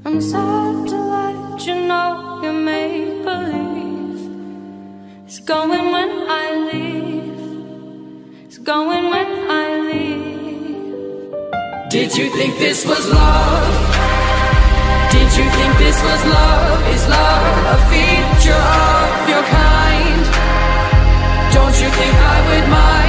I'm sad to let you know your make-believe is going when I leave. It's going when I leave. Did you think this was love? Did you think this was love? Is love a feature of your kind? Don't you think I would mind